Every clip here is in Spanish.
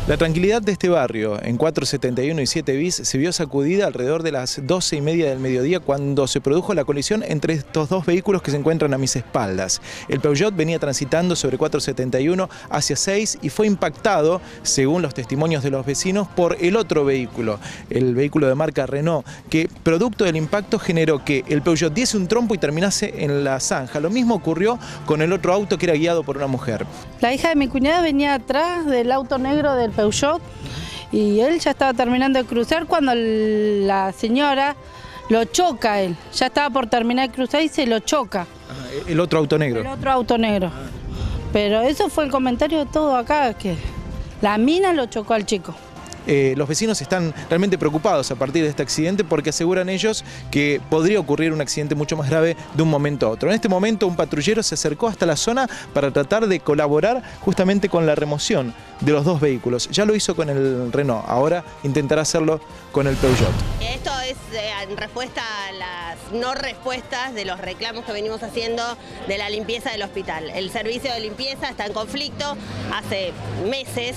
La tranquilidad de este barrio, en 471 y 7 bis, se vio sacudida alrededor de las 12:30 del mediodía cuando se produjo la colisión entre estos dos vehículos que se encuentran a mis espaldas. El Peugeot venía transitando sobre 471 hacia 6 y fue impactado, según los testimonios de los vecinos, por el otro vehículo, el vehículo de marca Renault, que producto del impacto generó que el Peugeot diese un trompo y terminase en la zanja. Lo mismo ocurrió con el otro auto que era guiado por una mujer. La hija de mi cuñada venía atrás del auto negro del Peugeot y él ya estaba terminando de cruzar cuando la señora lo choca a él. Ya estaba por terminar de cruzar y se lo choca. El otro auto negro. El otro auto negro. Pero eso fue el comentario de todo acá, que la mina lo chocó al chico. Los vecinos están realmente preocupados a partir de este accidente porque aseguran ellos que podría ocurrir un accidente mucho más grave de un momento a otro. En este momento un patrullero se acercó hasta la zona para tratar de colaborar justamente con la remoción de los dos vehículos. Ya lo hizo con el Renault, ahora intentará hacerlo con el Peugeot. Esto es en respuesta a las no respuestas de los reclamos que venimos haciendo de la limpieza del hospital. El servicio de limpieza está en conflicto hace meses.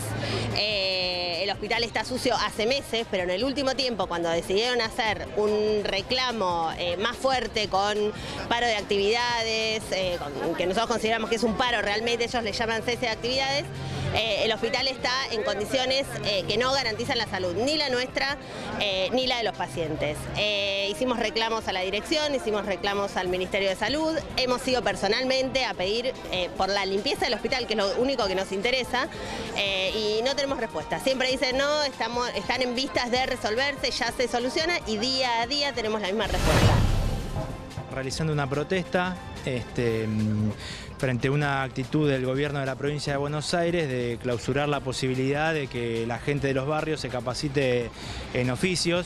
El hospital está sucio hace meses, pero en el último tiempo, cuando decidieron hacer un reclamo más fuerte con paro de actividades, que nosotros consideramos que es un paro, realmente ellos le llaman cese de actividades, el hospital está en condiciones que no garantizan la salud, ni la nuestra, ni la de los pacientes. Hicimos reclamos a la dirección, hicimos reclamos al Ministerio de Salud, hemos ido personalmente a pedir por la limpieza del hospital, que es lo único que nos interesa, y no tenemos respuesta. Siempre dicen no, están en vistas de resolverse, ya se soluciona y día a día tenemos la misma respuesta. Realizando una protesta frente a una actitud del gobierno de la provincia de Buenos Aires de clausurar la posibilidad de que la gente de los barrios se capacite en oficios.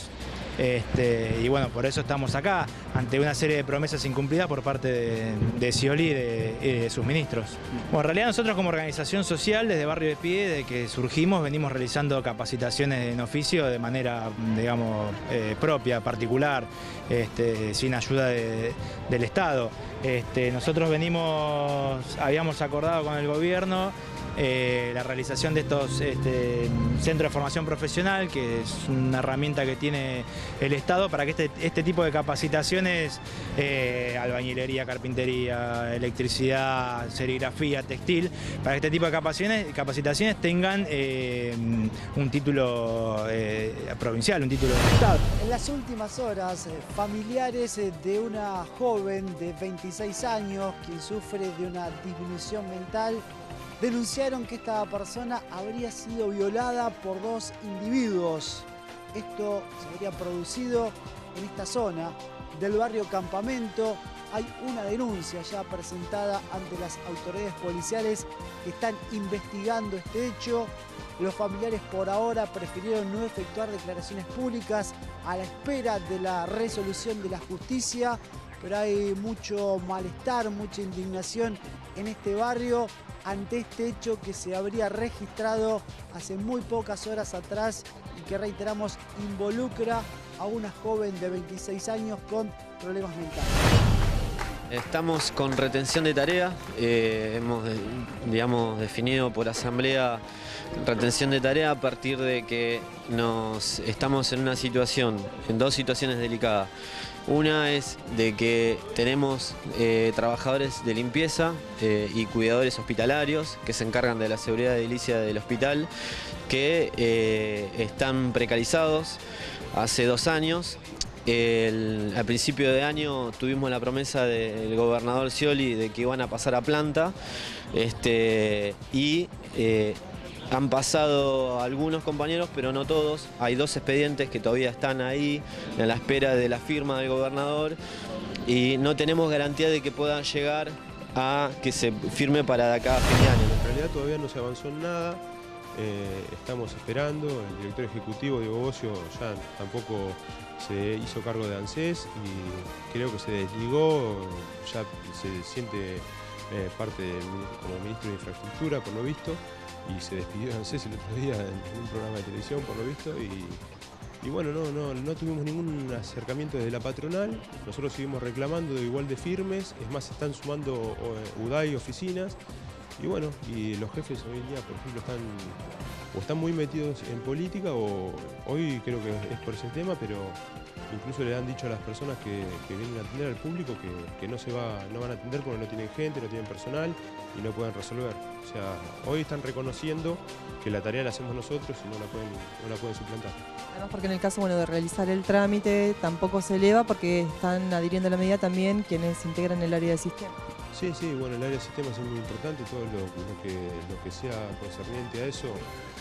Y bueno, por eso estamos acá, ante una serie de promesas incumplidas por parte de Scioli y de sus ministros. Bueno, en realidad nosotros como organización social, desde Barrio de Pie, desde que surgimos, venimos realizando capacitaciones en oficio de manera, digamos, propia, particular, sin ayuda del Estado. Nosotros habíamos acordado con el gobierno la realización de estos centros de formación profesional, que es una herramienta que tiene el Estado para que este tipo de capacitaciones, albañilería, carpintería, electricidad, serigrafía, textil, para que este tipo de capacitaciones tengan un título provincial, un título del Estado. En las últimas horas, familiares de una joven de 26 años quien sufre de una disminución mental denunciaron que esta persona habría sido violada por dos individuos. Esto se habría producido en esta zona del barrio Campamento. Hay una denuncia ya presentada ante las autoridades policiales que están investigando este hecho. Los familiares por ahora prefirieron no efectuar declaraciones públicas a la espera de la resolución de la justicia, pero hay mucho malestar, mucha indignación en este barrio ante este hecho que se habría registrado hace muy pocas horas atrás y que, reiteramos, involucra a una joven de 26 años con problemas mentales. Estamos con retención de tarea, hemos, digamos, definido por asamblea retención de tarea a partir de que estamos en en dos situaciones delicadas. Una es de que tenemos trabajadores de limpieza y cuidadores hospitalarios que se encargan de la seguridad edilicia del hospital, que están precarizados hace 2 años. Al principio de año tuvimos la promesa del gobernador Scioli de que iban a pasar a planta han pasado algunos compañeros, pero no todos. Hay 2 expedientes que todavía están ahí en la espera de la firma del gobernador y no tenemos garantía de que puedan llegar a que se firme para de acá a fin de año. En realidad todavía no se avanzó en nada, estamos esperando. El director ejecutivo Diego Bocio ya tampoco se hizo cargo de ANSES y creo que se desligó, ya se siente parte como ministro de Infraestructura por lo visto, y se despidió de ANSES el otro día en un programa de televisión por lo visto, y bueno, no tuvimos ningún acercamiento desde la patronal. Nosotros seguimos reclamando de igual de firmes, es más, se están sumando UDAI, oficinas, y bueno, y los jefes hoy en día, por ejemplo, están o están muy metidos en política, o hoy creo que es por ese tema, pero incluso le han dicho a las personas que vienen a atender al público que no van a atender porque no tienen gente, no tienen personal y no pueden resolver. O sea, hoy están reconociendo que la tarea la hacemos nosotros y no la pueden suplantar. Además, porque en el caso de realizar el trámite tampoco se eleva porque están adhiriendo a la medida también quienes integran el área de sistema. Sí, bueno, el área de sistemas es muy importante, todo lo que sea concerniente a eso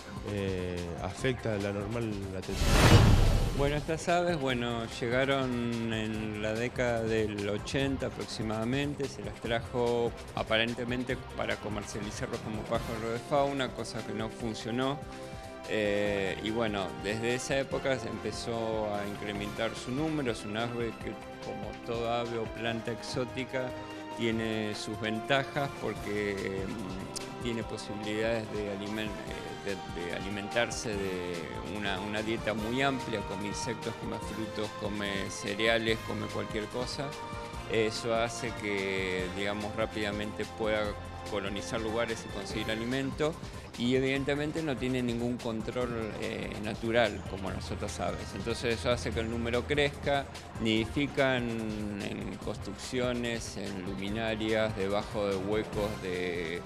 afecta la normal atención. Bueno, estas aves, llegaron en la década del 80 aproximadamente, se las trajo aparentemente para comercializarlos como pájaro de fauna, cosa que no funcionó. Y bueno, desde esa época se empezó a incrementar su número. Es un ave que, como toda ave o planta exótica, tiene sus ventajas porque tiene posibilidades de alimentarse de una dieta muy amplia, come insectos, come frutos, come cereales, come cualquier cosa. Eso hace que, digamos, rápidamente pueda colonizar lugares y conseguir alimento, y evidentemente no tiene ningún control natural como las otras aves. Entonces eso hace que el número crezca, nidifican en construcciones, en luminarias, debajo de huecos de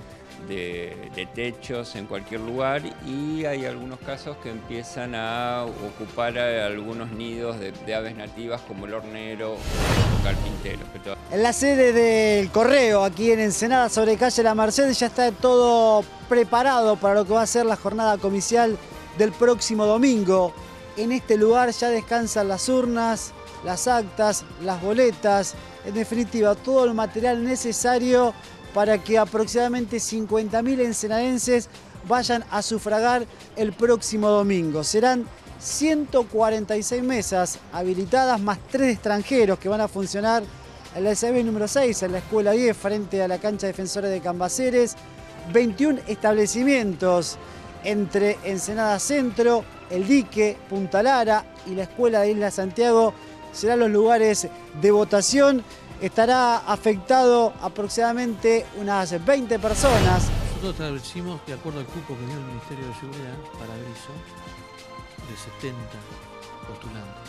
techos, en cualquier lugar, y hay algunos casos que empiezan a ocupar algunos nidos de aves nativas como el hornero o carpintero. En la sede del Correo, aquí en Ensenada, sobre calle La Merced, ya está todo preparado para lo que va a ser la jornada comicial del próximo domingo. En este lugar ya descansan las urnas, las actas, las boletas, en definitiva todo el material necesario para que aproximadamente 50.000 ensenadenses vayan a sufragar el próximo domingo. Serán 146 mesas habilitadas, más 3 extranjeros que van a funcionar en la SAB número 6, en la Escuela 10, frente a la cancha Defensores de Cambaceres. 21 establecimientos entre Ensenada Centro, El Dique, Punta Lara y la Escuela de Isla Santiago serán los lugares de votación. Estará afectado aproximadamente unas 20 personas. Nosotros establecimos, de acuerdo al cupo que dio el Ministerio de Seguridad para aviso, de 70 postulantes.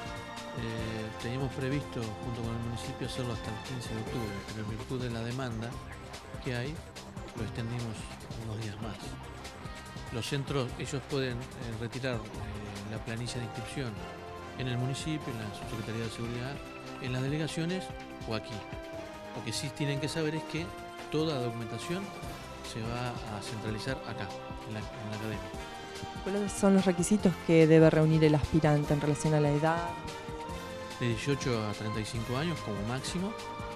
Teníamos previsto, junto con el municipio, hacerlo hasta el 15 de octubre, pero en virtud de la demanda que hay, lo extendimos unos días más. Los centros, ellos pueden retirar la planilla de inscripción en el municipio, en la Subsecretaría de Seguridad, en las delegaciones o aquí. Lo que sí tienen que saber es que toda documentación se va a centralizar acá, en la academia. ¿Cuáles son los requisitos que debe reunir el aspirante en relación a la edad? De 18 a 35 años como máximo.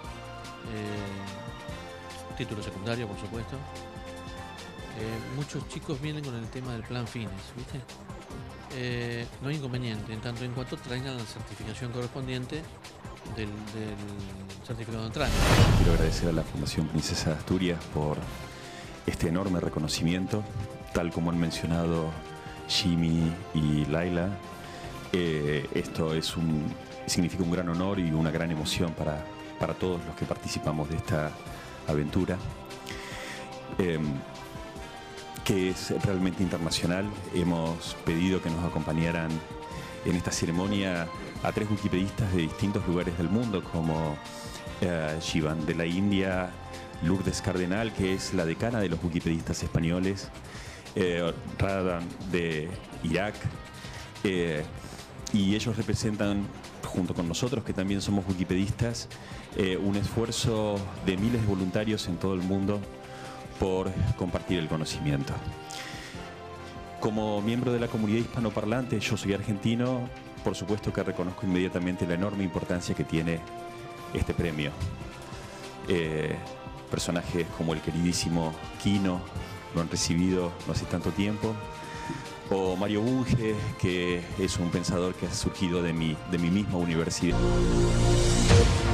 Título secundario, por supuesto. Muchos chicos vienen con el tema del plan fines, ¿viste? No hay inconveniente, en tanto en cuanto traigan la certificación correspondiente del certificado de entrada. Quiero agradecer a la Fundación Princesa de Asturias por este enorme reconocimiento, tal como han mencionado Jimmy y Laila. Esto significa un gran honor y una gran emoción para todos los que participamos de esta aventura, que es realmente internacional. Hemos pedido que nos acompañaran en esta ceremonia a 3 wikipedistas de distintos lugares del mundo, como Shivan de la India, Lourdes Cardenal, que es la decana de los wikipedistas españoles, Radan de Irak, y ellos representan, junto con nosotros, que también somos wikipedistas, un esfuerzo de miles de voluntarios en todo el mundo por compartir el conocimiento. Como miembro de la comunidad hispanoparlante, yo soy argentino, por supuesto que reconozco inmediatamente la enorme importancia que tiene este premio. Personajes como el queridísimo Quino lo han recibido no hace tanto tiempo, o Mario Bunge, que es un pensador que ha surgido de mi misma universidad.